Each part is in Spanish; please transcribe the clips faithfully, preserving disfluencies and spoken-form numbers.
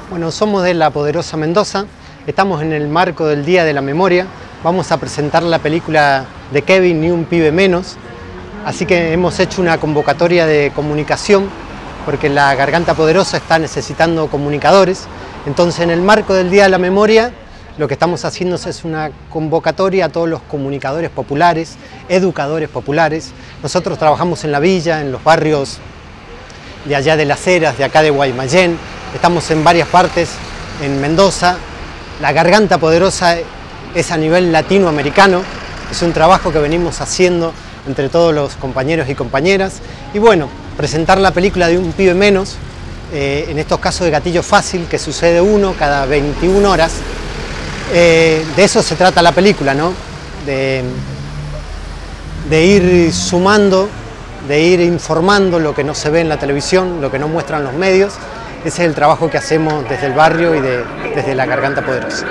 Bueno, somos de La Poderosa Mendoza, estamos en el marco del Día de la Memoria, vamos a presentar la película de Kevin, Ni un pibe menos, así que hemos hecho una convocatoria de comunicación porque la Garganta Poderosa está necesitando comunicadores, entonces en el marco del Día de la Memoria lo que estamos haciendo es una convocatoria a todos los comunicadores populares, educadores populares. Nosotros trabajamos en la villa, en los barrios de allá de Las Heras, de acá de Guaymallén, estamos en varias partes, en Mendoza. La Garganta Poderosa es a nivel latinoamericano, es un trabajo que venimos haciendo entre todos los compañeros y compañeras. Y bueno, presentar la película de Un pibe menos, eh, en estos casos de gatillo fácil, que sucede uno cada veintiuna horas. Eh, de eso se trata la película, ¿no? De, de ir sumando, de ir informando lo que no se ve en la televisión, lo que no muestran los medios. Ese es el trabajo que hacemos desde el barrio y de, desde la Garganta Poderosa.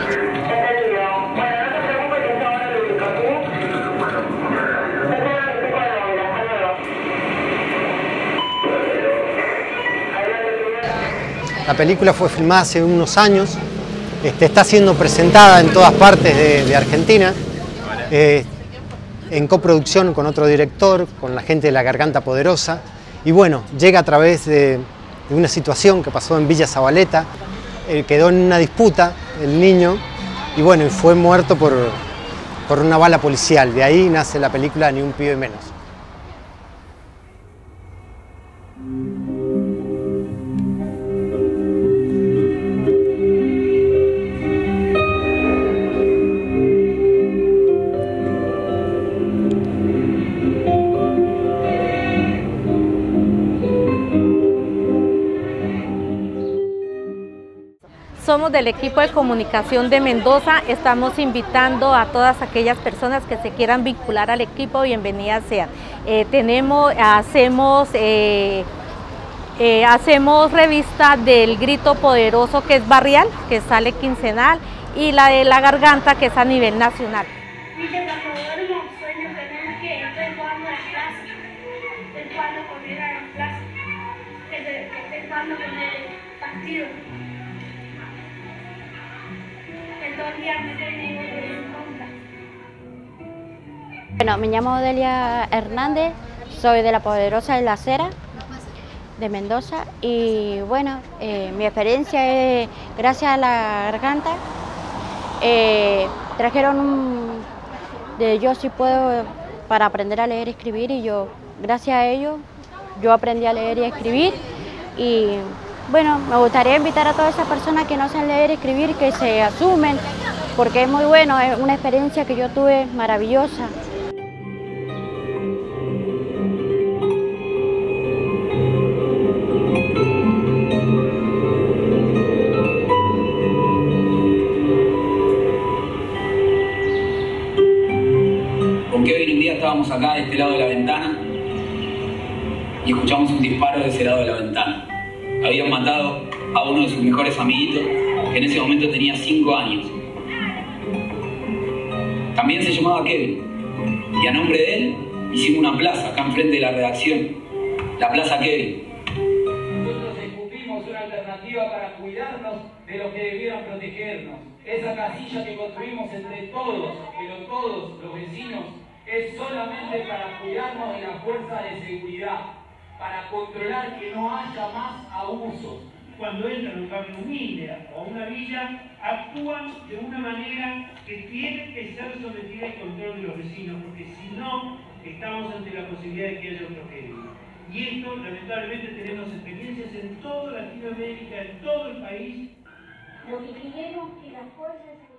La película fue filmada hace unos años, este, está siendo presentada en todas partes de, de Argentina, eh, en coproducción con otro director, con la gente de la Garganta Poderosa, y bueno, llega a través de, de una situación que pasó en Villa Zabaleta, eh, quedó en una disputa el niño, y bueno, y fue muerto por, por una bala policial. De ahí nace la película Ni un pibe menos. Somos del equipo de comunicación de Mendoza, estamos invitando a todas aquellas personas que se quieran vincular al equipo, bienvenidas sean. Eh, tenemos, hacemos, eh, eh, hacemos revista del Grito Poderoso, que es barrial, que sale quincenal, y la de La Garganta, que es a nivel nacional. Dice, cuando duermo sueño que tengo que estoy jugando en clase, estoy jugando con él en clase, que estoy jugando con el partido. Bueno, me llamo Delia Hernández, soy de La Poderosa de Las Heras, de Mendoza, y bueno, eh, mi experiencia es, gracias a la Garganta, eh, trajeron un, de Yo sí puedo para aprender a leer y escribir, y yo, gracias a ellos, yo aprendí a leer y a escribir, y bueno, me gustaría invitar a todas esas personas que no saben leer y escribir, que se asumen, porque es muy bueno, es una experiencia que yo tuve maravillosa. Con Kevin un día estábamos acá de este lado de la ventana y escuchamos un disparo de ese lado de la ventana. Habían matado a uno de sus mejores amiguitos, que en ese momento tenía cinco años. También se llamaba Kevin, y a nombre de él hicimos una plaza acá enfrente de la redacción, la Plaza Kevin. Nosotros escupimos una alternativa para cuidarnos de los que debieran protegernos. Esa casilla que construimos entre todos, pero todos los vecinos, es solamente para cuidarnos de la fuerza de seguridad, para controlar que no haya más abusos. Cuando entran a un barrio humilde o a una villa, actúan de una manera que tiene que ser sometida al control de los vecinos, porque si no, estamos ante la posibilidad de que haya un tragedia. Y esto, lamentablemente, tenemos experiencias en toda Latinoamérica, en todo el país. Lo que queremos que las fuerzas